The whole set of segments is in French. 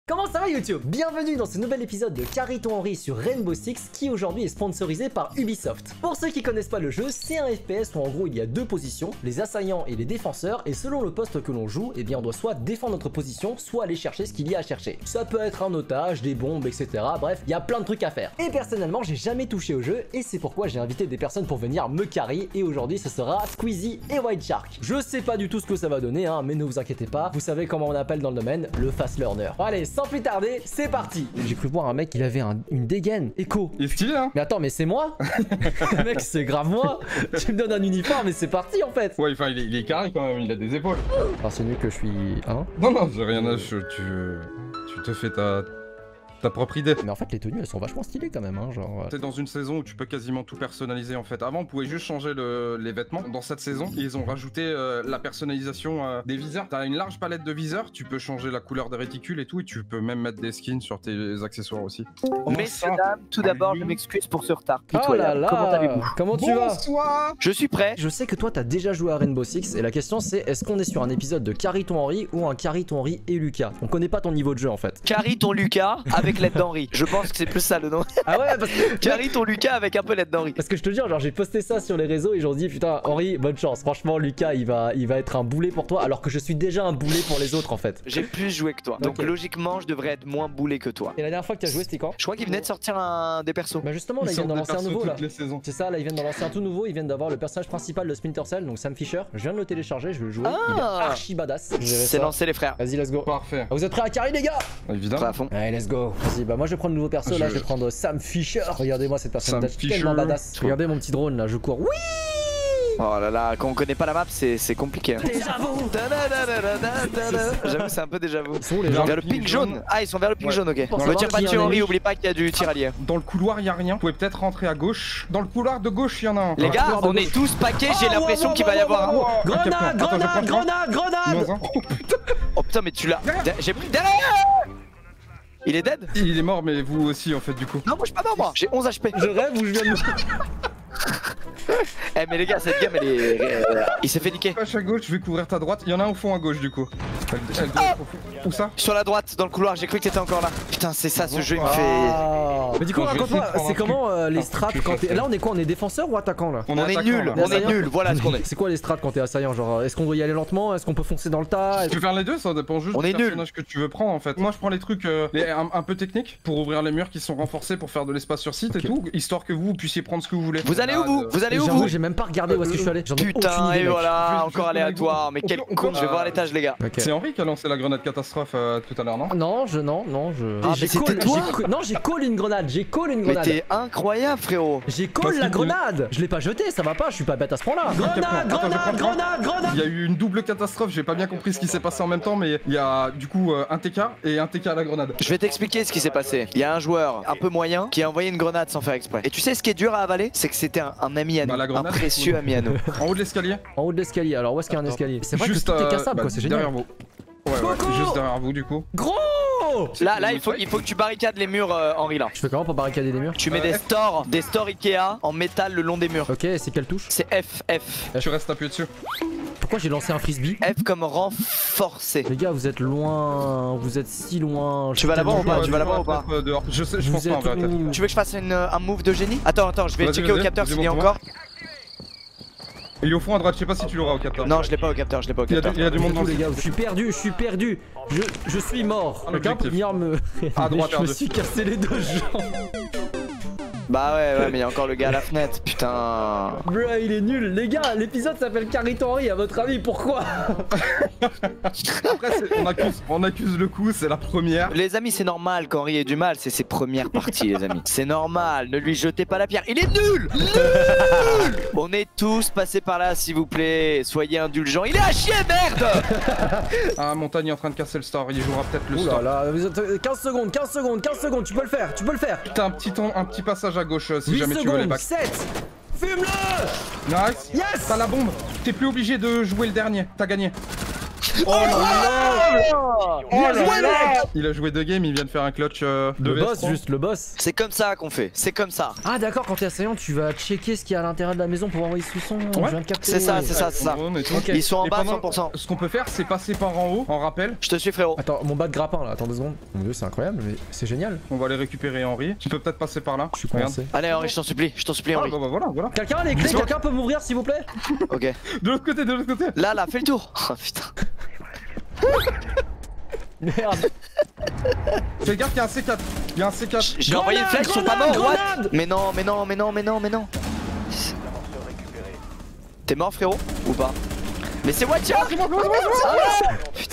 Comment ça va YouTube? Bienvenue dans ce nouvel épisode de Carry-ton Henry sur Rainbow Six qui aujourd'hui est sponsorisé par Ubisoft. Pour ceux qui connaissent pas le jeu, c'est un FPS où en gros il y a deux positions, les assaillants et les défenseurs, et selon le poste que l'on joue, eh bien on doit soit défendre notre position, soit aller chercher ce qu'il y a à chercher. Ça peut être un otage, des bombes, etc. Bref, il y a plein de trucs à faire. Et personnellement, j'ai jamais touché au jeu et c'est pourquoi j'ai invité des personnes pour venir me carry et aujourd'hui ce sera Squeezie et White Shark. Je sais pas du tout ce que ça va donner, hein, mais ne vous inquiétez pas, vous savez comment on appelle dans le domaine, le fast learner. Bon, allez, sans plus tarder, c'est parti. J'ai cru voir un mec, il avait une dégaine. Echo. Il est stylé, hein. Mais attends, mais c'est moi. Mec, c'est grave moi. Tu me donnes un uniforme et c'est parti en fait. Ouais, enfin, il est carré quand même, il a des épaules. Alors c'est nul que je suis... Hein? Non, j'ai rien à... Tu te fais ta propre idée. Mais en fait, les tenues, elles sont vachement stylées quand même, hein, genre... T'es dans une saison où tu peux quasiment tout personnaliser en fait. Avant, on pouvait juste changer les vêtements. Dans cette saison, ils ont rajouté la personnalisation des viseurs. T'as une large palette de viseurs, tu peux changer la couleur des réticules et tout, et tu peux même mettre des skins sur tes accessoires aussi. Messieurs, dames, tout d'abord, je m'excuse pour ce retard. Oh là là. Comment allez-vous? Comment tu vas? Bonsoir. Je suis prêt. Je sais que toi, t'as déjà joué à Rainbow Six, et la question c'est, est-ce qu'on est sur un épisode de Carry-ton Henry ou un Carry-ton Henry et Lucas? On connaît pas ton niveau de jeu en fait. Carry ton Lucas avec l'aide d'Henry. Je pense que c'est plus ça le nom. Ah ouais, parce que... Carry ton Lucas avec un peu l'aide d'Henry. Parce que je te jure, genre j'ai posté ça sur les réseaux et j'en dis putain Henry, bonne chance. Franchement Lucas il va être un boulet pour toi alors que je suis déjà un boulet pour les autres en fait. J'ai plus joué que toi. Donc Ok. logiquement je devrais être moins boulet que toi. Et la dernière fois que t'as joué c'était quand? Je crois qu'il venait de sortir des persos. Bah justement là ils viennent d'en lancer un nouveau là. Toutes les saisons. C'est ça, là ils viennent d'en lancer un tout nouveau, ils viennent d'avoir le personnage principal de Splinter Cell, donc Sam Fisher. Je viens de le télécharger, je vais le jouer. Il est archi badass. C'est lancé les frères. Vas-y let's go. Parfait. Ah, vous êtes prêts à carry les gars? Prêt Évidemment. à fond. Allez let's go. Vas-y bah moi je vais prendre le nouveau perso là, je vais prendre Sam Fisher. Regardez-moi cette personne Sam tellement Fisher. badass. Regardez mon petit drone là, je cours. Oui. Oh là là, quand on connaît pas la map, c'est compliqué. Hein. Déjà vous. J'avoue, c'est un peu déjà vu. Ils sont où les gens? Vers le pink jaune. Ah, ils sont vers le pink Ouais. jaune, ok. Pour Ne savoir tire pas qui dessus en est Henry, riche. oublie pas qu'il y a du tir allié. Dans le couloir, il y a rien. Vous pouvez peut-être rentrer à gauche. Dans le couloir de gauche, il y en a un. Les gars, couloir de on gauche. est tous paquets, j'ai l'impression qu'il va y avoir un. Grenade, grenade, grenade, grenade. Oh putain, mais tu l'as. J'ai pris derrière. Il est dead? Il est mort, mais vous aussi en fait du coup. Non, moi je suis pas mort, moi. J'ai 11 HP. Je rêve ou je viens de... Eh, mais les gars, cette game, il s'est fait niquer. Gauche à gauche, je vais couvrir ta droite. Il y en a un au fond à gauche du coup. Elle doit être au fond. Où ça? Sur la droite, dans le couloir, j'ai cru que t'étais encore là. Putain, c'est ça, ce jeu, il me fait. Ah. Mais du coup, Attends, je vais raconte-moi, essayer de prendre c'est un comment les truc. strats Plus quand t'es... facile. Là, on est quoi? On est défenseur ou attaquant là? On est attaquant, nul, là. on est nul, voilà ce qu'on est. C'est quoi les strats quand t'es assaillant? Genre, est-ce qu'on doit y aller lentement? Est-ce qu'on peut foncer dans le tas? Tu peux faire les deux, ça dépend juste On du est nul. personnage que tu veux prendre en fait. Moi je prends les trucs un peu techniques pour ouvrir les murs qui sont renforcés pour faire de l'espace sur site Ok. et tout, histoire que vous puissiez prendre ce que vous voulez. Vous allez où vous? Vous allez où J'avoue, vous? j'ai même pas regardé où est-ce que je suis allé. J'en ai aucune Putain, idée, et mec. voilà, Juste encore aléatoire. Mais quel con, je vais voir l'étage, les gars. Ok. C'est Henry qui a lancé la grenade catastrophe tout à l'heure, non? Non, je... Ah, mais c'était toi? Non, j'ai call une grenade, j'ai call une Mais grenade. t'es incroyable, frérot. J'ai Parce call la qu'il- grenade. Je l'ai pas jetée, ça va pas, je suis pas bête à ce point-là. Attends, je Grenade, prends. grenade, grenade, grenade. Il y a eu une double catastrophe, j'ai pas bien compris ce qui s'est passé en même temps, mais il y a du coup un TK et un TK à la grenade. Je vais t'expliquer ce qui s'est passé. Il y a un joueur un peu moyen qui a envoyé une grenade sans faire exprès. Et tu sais ce qui est dur à avaler? C'est que c'était un ami à nous, Bah, la un grenade, précieux ami à nous. En haut de l'escalier. En haut de l'escalier, alors où est-ce qu'il y a un Attends. escalier? C'est vrai Juste que tout est cassable quoi, c'est génial. derrière vous. Ouais, Coco juste derrière vous du coup. Gros. Là, il faut que tu barricades les murs, Henry, là. Je fais comment pour barricader les murs? Tu mets des stores Ikea en métal le long des murs. Ok, c'est quelle touche? C'est F. Tu restes appuyé dessus. Pourquoi j'ai lancé un frisbee? F comme renforcer. Les gars, vous êtes loin, vous êtes si loin. Tu vas l'avoir ou pas? Ouais, Tu vas tu l'avoir peux ou pas? être, dehors. Je sais, je pense Vous pas en êtes vérité. où? Tu veux que je fasse un move de génie? Attends, je vais Vas-y, checker au vas-y, capteur vas-y, s'il y a montre-moi. encore. Il est au fond à droite, je sais pas si tu l'auras au capteur. Non, je l'ai pas au capteur, Il y a du monde dans les le gars, je suis perdu, je suis mort. Un Quelqu'un peut objectif. venir me... À droite, je me R2. suis cassé les deux jambes. Bah ouais, mais il y a encore le gars à la fenêtre, putain. Bruh, il est nul. Les gars, l'épisode s'appelle Carry-ton Henry, à votre avis, pourquoi? Après, on accuse le coup, c'est la première. Les amis, c'est normal qu'Henry ait du mal, c'est ses premières parties, les amis. C'est normal, ne lui jetez pas la pierre. Il est nul. Nul. On est tous passés par là, s'il vous plaît. Soyez indulgents. Il est à chier, merde. Ah, Montagne est en train de casser le store, il jouera peut-être le Ouh là store. là, vous êtes- 15 secondes, 15 secondes, 15 secondes, tu peux le faire, tu peux le faire. T'as un petit passage à gauche si 8 jamais tu veux les secondes, bacs. 7. Fume-le. Nice. Yes. T'as la bombe. T'es plus obligé de jouer le dernier, t'as gagné. Oh là Bien joué, mec. Il a joué 2 games, il vient de faire un clutch de Le boss, VS3. juste le boss. C'est comme ça qu'on fait, c'est comme ça. Ah d'accord, quand t'es assaillant, tu vas checker ce qu'il y a à l'intérieur de la maison pour envoyer sous son. Je viens de capter. C'est ça, c'est ça, c'est ça. Ok. Ils sont en Et bas pendant- 100%. Ce qu'on peut faire, c'est passer par en haut, en rappel. Je te suis, frérot. Attends, mon bas de grappin là, attends 2 secondes. Mon dieu, c'est incroyable, mais c'est génial. On va aller récupérer Henri. Tu peux peut-être passer par là. Je suis Regarde. coincé. Allez, Henri, je t'en supplie, Ah Henri. bah voilà. Quelqu'un a les clés? Quelqu'un peut m'ouvrir s'il vous plaît? Ok. De l'autre côté. Là, fais le tour. Oh putain. Merde. Fais gaffe, il y a un C4. Il y a un C4. J'ai envoyé une flèche, ils sont pas Grenade, morts, what? grenade. Mais non. T'es mort, frérot? Ou pas? Mais c'est Watcha! Putain.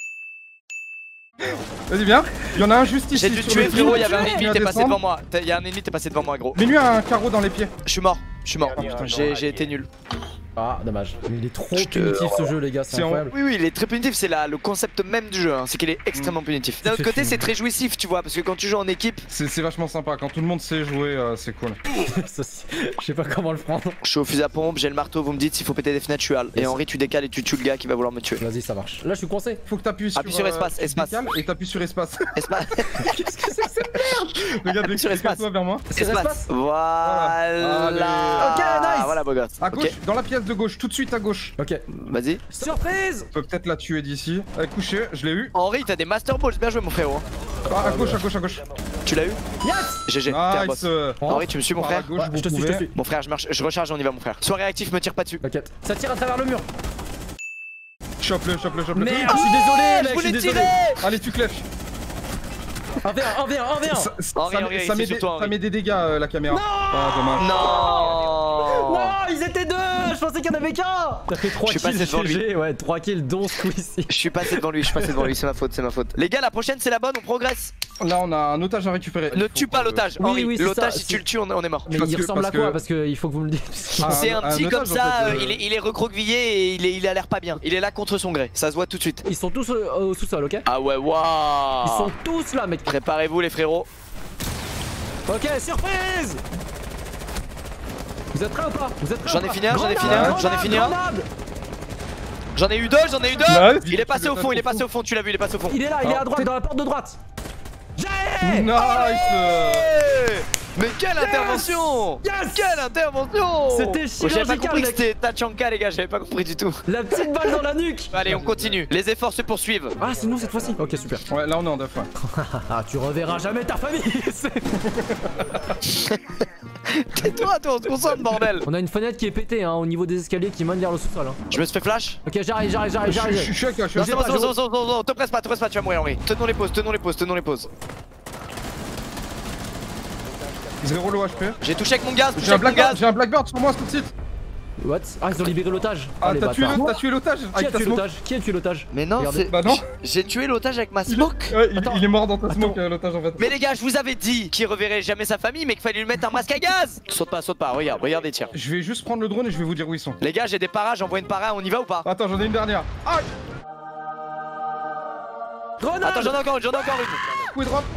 Vas-y, viens. Il y en a un juste ici. J'ai dû sur tuer, le frérot, fil. il y avait un Il ennemi, va t'es passé descendre. devant moi. Il y a un ennemi, t'es passé devant moi, gros. Mets-lui un carreau dans les pieds. Je suis mort. putain. J'ai été nul. Ah, dommage. Il est trop Je te- punitif ce jeu, les gars, c'est C'est en- incroyable. Oui, il est très punitif, c'est le concept même du jeu, hein, c'est qu'il est extrêmement punitif. D'un autre fait côté, fumer. c'est très jouissif, tu vois, parce que quand tu joues en équipe, C'est vachement sympa. Quand tout le monde sait jouer, c'est cool. Ça, je sais pas comment le prendre. je suis au fusil à pompe, j'ai le marteau, vous me dites s'il faut péter des fenêtres, je suis Al. Et Henri, tu décales et tu tues le gars qui va vouloir me tuer. Vas-y, ça marche. Là, je suis coincé. Faut que t'appuies sur, Appuie sur espace, tu espace. décales et t'appuies sur espace. Espace, Qu'est-ce que c'est que cette merde? Regarde, Appuie sur espace. toi vers moi. C'est l'espace. Voilà. Allez. Ok, nice. Voilà, beau gosse. À gauche, Ok, dans la pièce de gauche, tout de suite à gauche. Ok. vas-y. Surprise. On peut peut-être la tuer d'ici. Elle est couchée, je l'ai eu. Henri, t'as des Master Balls, bien joué, mon frérot. Ah, à gauche. Tu l'as eu? Yes. GG, t'es un boss. Nice. Henri, tu me suis, mon Par à frère? gauche, Ouais, vous je te suis, je te pouvez. suis. Mon frère, je recharge, on y va, mon frère. Sois réactif, me tire pas dessus. T'inquiète. Ça tire à travers le mur. Chope-le. Merde, je suis désolé, mec, je je suis voulais désolé. tirer. Allez, tu clèches. 1v1, 1v1. Henri, Ça c'est met sur des- toi, ça Henri. met des dégâts, la caméra. Ah, dommage. Non. Non, ils étaient deux. Je pensais qu'il y en avait qu'un. T'as fait 3 Je suis kills passé devant lui. GG, ouais, 3 kills dont Squeezie. Je suis passé devant lui, c'est ma faute, Les gars, la prochaine c'est la bonne, on progresse. Là, on a un otage à récupérer. Ne Il faut tue pas qu'on le- l'otage, Oui, Henri. oui, c'est L'otage, ça, si tu le tues, on est mort. Mais Parce il que- ressemble parce à quoi? que- Parce qu'il faut que vous me le dites. Ah, C'est un petit otage, comme ça, en fait, il est recroquevillé et il a l'air pas bien. Il est là contre son gré, ça se voit tout de suite. Ils sont tous au sous-sol, ok? Ah ouais, waouh. Ils sont tous là, mec. Préparez-vous les frérots. Ok, surprise. Vous êtes prêts ou pas? Vous êtes prêts J'en ou ai pas? fini un, j'en ai fini Grenade, un, j'en ai fini un. grenade. J'en ai eu deux. Nice. Il est passé au fond, tu l'as vu, il est passé au fond. Il est là, il est Alors, à droite, peut-être- dans la porte de droite. J'ai. Nice. Mais quelle intervention! Yes. Quelle intervention! C'était J'avais pas chirurgical, compris que mec. c'était Tachanka, les gars, j'avais pas compris du tout. La petite balle dans la nuque. Allez, on continue. Les efforts se poursuivent. Ah, c'est nous cette fois-ci. Ok, super. Ouais, là, on est en def. Ouais. Ah, tu reverras jamais ta famille. Tais-toi, toi, on se concentre, bordel. On a une fenêtre qui est pétée hein, au niveau des escaliers qui mènent vers le sous-sol. Hein. Je me suis fait flash. Ok, j'arrive. Je suis avec toi, je suis Non, avec c'est toi. pas- Non, te presse pas, tu vas mourir, Henri. Tenons les pauses. Zéro low HP. J'ai touché avec mon gaz, J'ai un Blackbird sur moi tout de suite. What? Ah, ils ont libéré l'otage. Ah, les t'as tué bâtards. l'otage Qui a avec ta tué smoke. l'otage? Qui a tué l'otage? Mais non, Regardez. Bah non. J'ai tué l'otage avec ma smoke. Ouais, Attends. il est mort dans ta smoke, Attends. l'otage en fait. Mais les gars, je vous avais dit qu'il reverrait jamais sa famille, mais qu'il fallait lui mettre un masque à gaz. Saute pas, regarde les tirs. Je vais juste prendre le drone et je vais vous dire où ils sont. Les gars, j'ai des paras, j'envoie une para, on y va ou pas? Attends, j'en ai une dernière. Ah, Grenade. Attends, j'en ai encore une. coup et drop.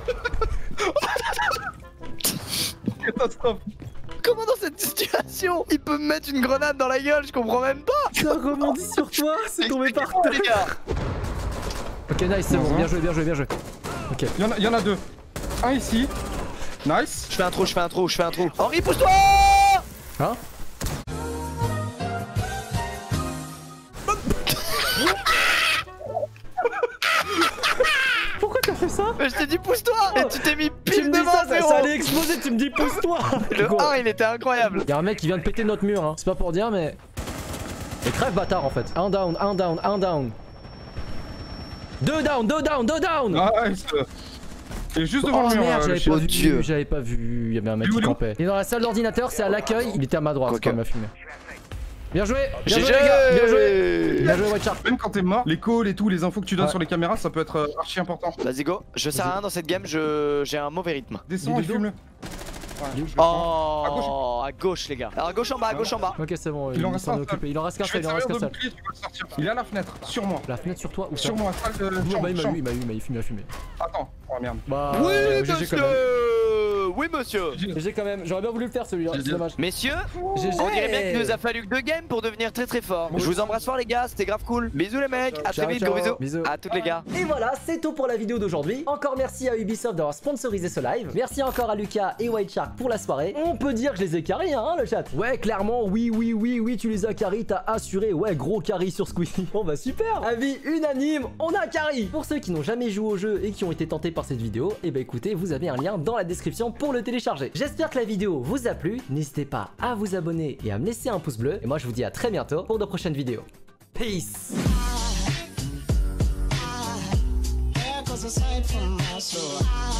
Catastrophe. Comment dans cette situation il peut me mettre une grenade dans la gueule? Je comprends même pas. Ça rebondit sur toi, c'est tombé par Expliquez-moi, les gars. Ok, nice, c'est bon, bien joué. Ok. Il y en a deux. Un ici. Nice. Je fais un trou. Henri, pousse-toi. Hein? Pourquoi t'as fait ça? Mais je t'ai dit pousse-toi. Et tu t'es mis Tu pile me dis devant, ça, frérot. ça allait exploser, tu me dis pousse-toi. Le 1, il était incroyable. Y'a un mec qui vient de péter notre mur, hein. C'est pas pour dire, mais. Et crève bâtard en fait. Un down. Deux down. Nice. Et juste devant Oh le mur. merde, le j'avais chien. pas Oh, Dieu. vu, j'avais pas vu. Il y avait un mec Il est qui où, campait. Il est dans la salle d'ordinateur, c'est à l'accueil. Il était à ma droite Ok. quand il m'a filmé. Bien joué, les GG. gars, bien joué White Shark. Même quand t'es mort, les calls et tout, les infos que tu donnes Ouais. sur les caméras, ça peut être archi important. Vas-y, go. Je sers à rien dans cette game, j'ai un mauvais rythme. Descends Il est et dos. fume-le. Ouais, je le prends. Oh, à gauche, les gars. Alors, à gauche en bas. Ok, c'est bon, Il en il reste s'en un est occupé. Il en reste qu'un Je vais seul, te il en reste servir qu'un de seul. bouclier, tu vas le sortir. Il est à la fenêtre, sur moi. La fenêtre sur toi ou ça? Sur moi, salle de Bah, chambre. il m'a eu, il m'a fumé. Attends, oh merde. Bah, Oui, GG quand même. monsieur. Oui, monsieur. GG quand même, j'aurais bien voulu le faire celui-là, c'est dommage. Messieurs, GG. on dirait bien qu'il nous a fallu que 2 games pour devenir très très fort. Je vous embrasse fort les gars, c'était grave cool. Bisous les mecs, à très vite, gros bisous. À toutes les gars. Et voilà, c'est tout pour la vidéo d'aujourd'hui. Encore merci à Ubisoft d'avoir sponsorisé ce live. Merci encore à Lucas et White Shark pour la soirée. On peut dire que je les ai carrés, hein, le chat. Ouais, clairement, oui, tu les as carrés, t'as assuré. Ouais, gros carry sur Squeezie. Bon bah super. Avis unanime, on a carry. Pour ceux qui n'ont jamais joué au jeu et qui ont été tentés par cette vidéo, et bah écoutez, vous avez un lien dans la description pour le télécharger. J'espère que la vidéo vous a plu. N'hésitez pas à vous abonner et à me laisser un pouce bleu. Et moi, je vous dis à très bientôt pour de prochaines vidéos. Peace. Aside from my soul.